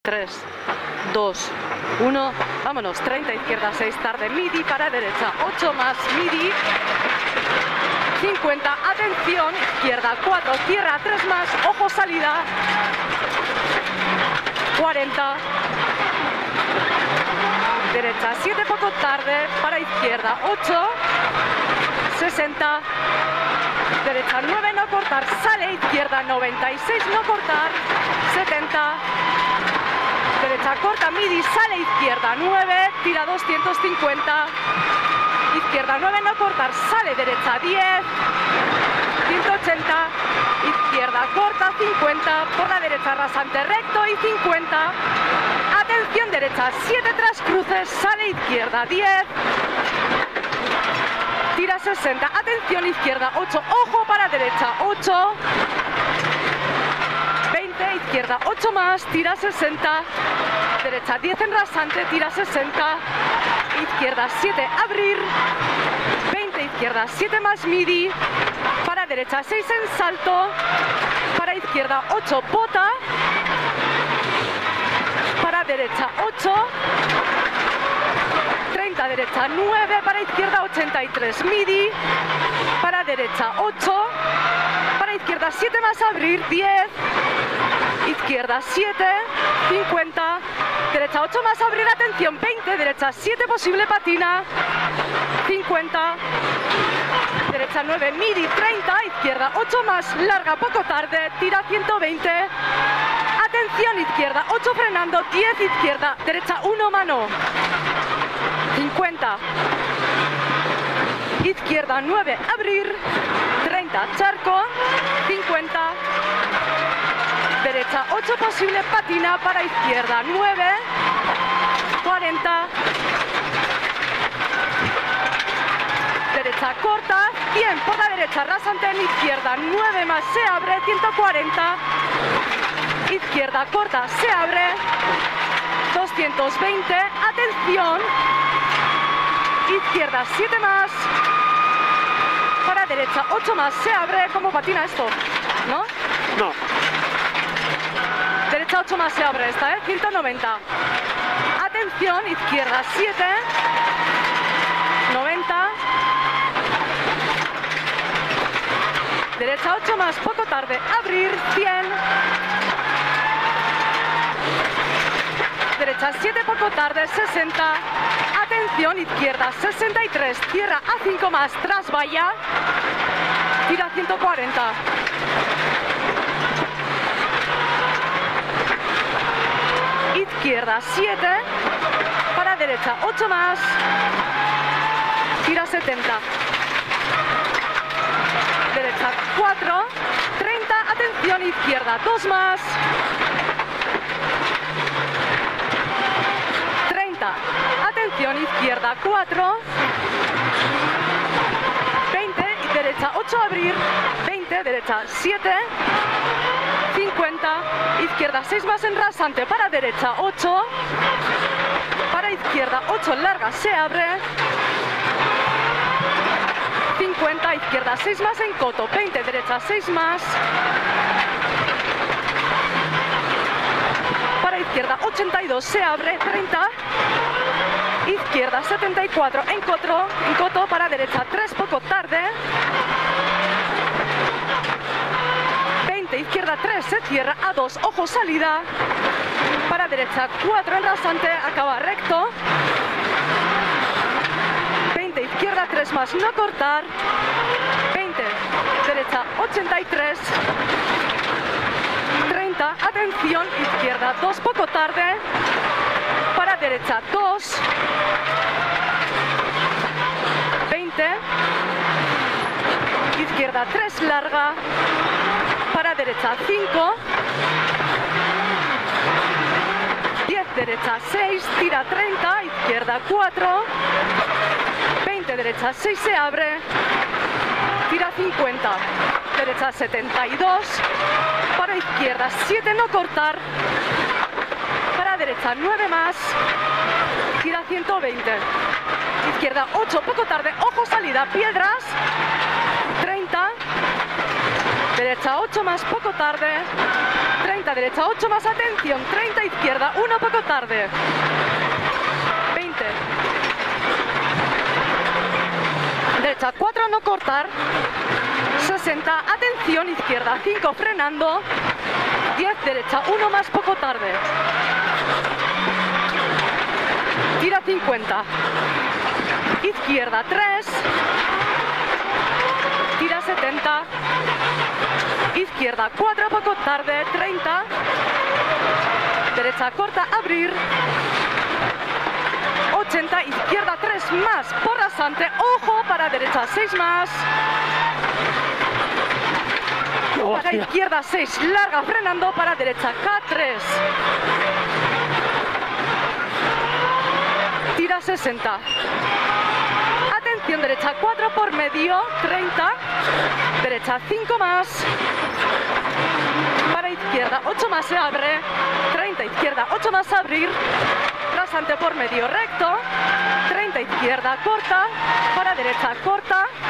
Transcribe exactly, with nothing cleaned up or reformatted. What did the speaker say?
tres, dos, uno, vámonos. Treinta, izquierda, seis, tarde, midi para derecha, ocho más, midi. cincuenta, atención, izquierda, cuatro, cierra, tres más, ojo, salida. cuarenta. Derecha, siete, poco tarde, para izquierda, ocho. sesenta. Derecha, nueve, no cortar, sale, izquierda, noventa y seis, no cortar, setenta. Derecha, corta, midi, sale, izquierda, nueve, tira doscientos cincuenta. Izquierda, nueve, no cortar, sale, derecha, diez. ciento ochenta. Izquierda, corta, cincuenta. Por la derecha, rasante, recto y cincuenta. Atención, derecha, siete tras cruces, sale, izquierda, diez. Tira sesenta. Atención, izquierda, ocho. Ojo para derecha, ocho. veinte, izquierda, ocho más, tira sesenta. Derecha, diez en rasante, tira sesenta. Izquierda, siete, abrir. veinte, izquierda, siete más, midi. Para derecha, seis en salto. Para izquierda, ocho, bota. Para derecha, ocho. treinta, derecha, nueve. Para izquierda, ochenta y tres, midi. Para derecha, ocho. Para izquierda, siete más, abrir, diez. Izquierda, siete. cincuenta. Derecha, ocho más, abrir, atención, veinte. Derecha, siete, posible, patina. cincuenta. Derecha, nueve, midi, treinta. Izquierda, ocho más, larga, poco tarde, tira ciento veinte. Atención, izquierda, ocho frenando, diez, izquierda. Derecha, uno, mano. cincuenta. Izquierda, nueve, abrir. treinta, charco. cincuenta. Derecha, ocho, posible, patina. Para izquierda, nueve. cuarenta. Derecha, corta. cien. Por la derecha, rasante en izquierda, nueve más, se abre. ciento cuarenta. Izquierda, corta, se abre. doscientos veinte. Atención. Izquierda, siete más. Para derecha, ocho más, se abre. ¿Cómo patina esto? ¿No? No. Derecha, ocho más, se abre esta, ¿eh? ciento noventa. Atención, izquierda, siete. noventa. Derecha, ocho más, poco tarde, abrir, cien. Derecha, siete, poco tarde, sesenta. Atención, izquierda, sesenta y tres. Cierra a cinco más, tras valla. Tira ciento cuarenta. Izquierda, siete. Para derecha, ocho más. Tira setenta. Derecha, cuatro. treinta. Atención, izquierda, dos más. treinta. Atención, izquierda, cuatro. veinte. Y derecha, ocho, abrir. veinte. Derecha, siete. cincuenta. Izquierda, seis más en rasante. Para derecha, ocho. Para izquierda, ocho larga, se abre. cincuenta. Izquierda, seis más en coto. veinte. Derecha, seis más. Para izquierda, ochenta y dos, se abre. treinta. Izquierda, setenta y cuatro en coto. En coto. Para derecha, tres, poco tarde. Izquierda, tres, se cierra a dos, ojo, salida. Para derecha, cuatro en rasante, acaba recto. veinte, izquierda, tres más, no cortar. veinte, derecha, ochenta y tres. treinta, atención, izquierda, dos, poco tarde. Para derecha, dos. veinte. Izquierda, tres, larga. Para derecha, cinco. diez, derecha, seis, tira treinta, izquierda, cuatro. veinte, derecha, seis, se abre. Tira cincuenta. Derecha, setenta y dos. Para izquierda, siete, no cortar. Para derecha, nueve más. Tira ciento veinte. Izquierda, ocho, poco tarde, ojo, salida, piedras. treinta. Derecha, derecha, ocho más, poco tarde. treinta derecha, ocho más, atención. treinta izquierda, uno poco tarde. veinte. Derecha, cuatro no cortar. sesenta, atención izquierda, cinco frenando. diez derecha, uno más, poco tarde. Tira cincuenta. Izquierda, tres. Tira setenta. Izquierda, cuatro, poco tarde, treinta. Derecha, corta, abrir. ochenta, izquierda, tres más, por rasante. Ojo, para derecha, seis más. Para izquierda, seis, larga, frenando, para derecha, K tres. Tira sesenta. Atención, derecha, cuatro por medio, treinta. Derecha, cinco más. Para izquierda, ocho más, se abre. treinta, izquierda, ocho más, abrir. Rasante por medio, recto. treinta, izquierda, corta. Para derecha, corta.